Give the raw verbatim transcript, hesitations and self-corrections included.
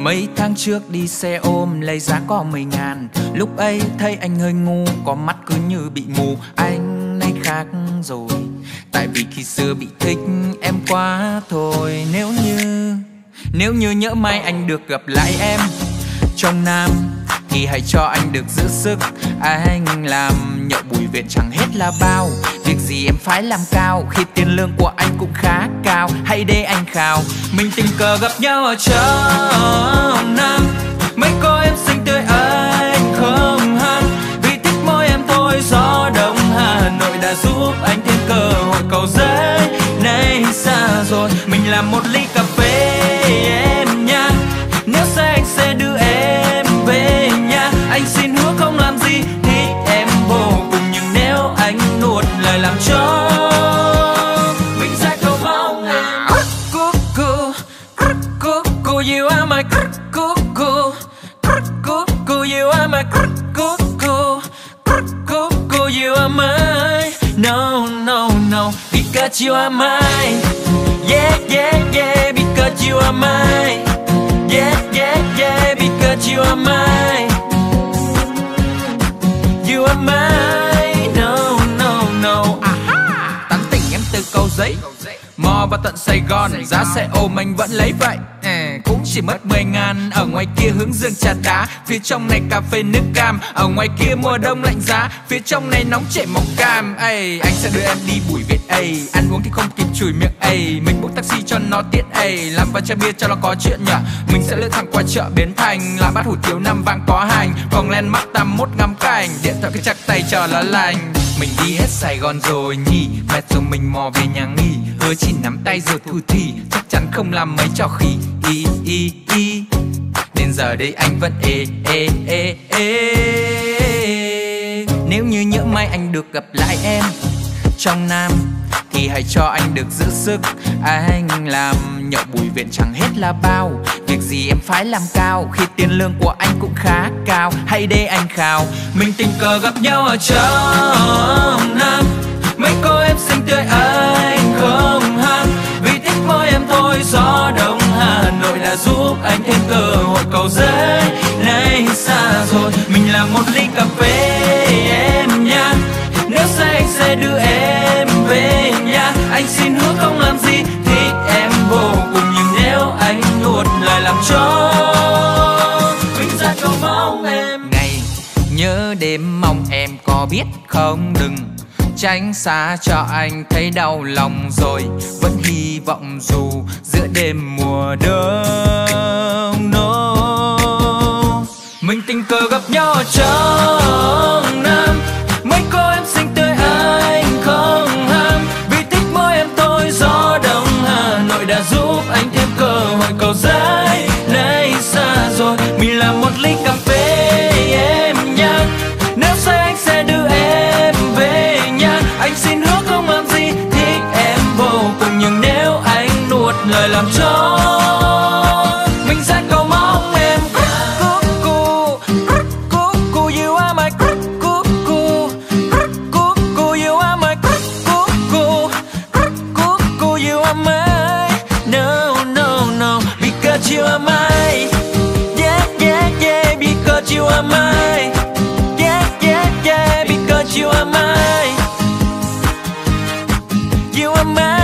Mấy tháng trước đi xe ôm lấy giá có mười ngàn. Lúc ấy thấy anh hơi ngu, có mắt cứ như bị mù. Anh nay khác rồi, tại vì khi xưa bị thích em quá thôi. Nếu như, nếu như nhỡ may anh được gặp lại em trong Nam, thì hãy cho anh được giữ sức. Anh làm nhậu bùi viện chẳng hết là bao. Việc gì em phải làm cao, khi tiền lương của anh cũng khá cao. Hãy để anh khao, mình tình cờ gặp nhau ở trong Nam. Mấy cô em xinh tươi anh không ham, vì thích môi em thôi. Gió đông Hà Nội đã giúp anh thêm cơ hội. Cầu giấy nay xa rồi, mình làm một ly cà phê em nha. Nếu xe anh sẽ đưa em về nhà. Anh xin hứa không làm gì thích em vô cùng, nhưng nếu anh nuốt lời làm cho mình sẽ không mong em. Cuckoo, cuckoo, you are my cuckoo, cuckoo, you are my cuckoo, cuckoo, you are my, no, no, no, because you are mine. Yeah, yeah, yeah, because you are mine. Yeah, yeah, yeah, because you are mine. You are mine, no, no, no. Aha. Tán tỉnh em từ Cầu Giấy, mò vào tận Sài Gòn. Giá xe ôm anh vẫn lấy vậy, à, cũng chỉ mất mười ngàn. Ở ngoài kia hướng dương trà đá, phía trong này cà phê nước cam. Ở ngoài kia mùa đông lạnh giá, phía trong này nóng chảy màu cam. Ây, anh sẽ đưa em đi bùi viện. Ây, ăn uống thì không kịp chùi miệng. Ây, mình book taxi cho nó tiện. Ây, làm vài chai bia cho nó có chuyện nhở. Mình sẽ lướt thẳng qua chợ Bến Thành, làm bát hủ tiếu năm vàng có hành, vòng len mắt tám mốt ngắm cảnh, điện thoại cứ chắc tay chờ lá lành. Mình đi hết Sài Gòn rồi nhỉ, mệt rồi mình mò về nhà nghỉ. Hứa chỉ nắm tay rồi thu thì chắc chắn không làm mấy trò khỉ. Y y y, đến giờ đây anh vẫn ê ê ê ê. Nếu như nhỡ may anh được gặp lại em trong Nam, thì hãy cho anh được giữ sức. Anh làm nhậu bùi viện chẳng hết là bao. Việc gì em phải làm cao, khi tiền lương của anh cũng khá cao. Hãy để anh khao, mình tình cờ gặp nhau ở trong Nam. Mấy cô em xinh tươi anh không ham, vì thích môi em thôi. Gió đông Hà Nội đã giúp anh thêm cơ hội. Cầu giấy nay xa rồi, mình làm một ly cà phê em nha. Nếu xe anh sẽ đưa em về nhà. Anh xin hứa không làm gì thích em vô cùng, nhưng nếu anh nuốt lời làm cho mình ra cầu mong em. Ngày nhớ đêm mong em có biết không, đừng tránh xa cho anh thấy đau lòng rồi. Vẫn hy vọng dù giữa đêm mùa đông, no. Mình tình cờ gặp nhau ở trong Nam. Mấy cô em xinh tươi anh không ham, vì thích môi em thôi. Gió đông Hà Nội đã giúp anh thêm cơ hội. Cầu giấy nay xa rồi, mình làm một ly cà phê em nha. Nếu say anh sẽ đưa em về nhà. Anh xin hứa không làm gì thích em vô cùng, nhưng nếu anh nuốt lời làm cho mình sẽ cầu mong em. Cuckoo, cuckoo, you are my cuckoo, cuckoo, you are my cuckoo, cuckoo, you are my, no, no, no, because you are mine. Yeah, yeah, yeah, because you are mine. Yeah, yeah, yeah, because you are mine. You are mine.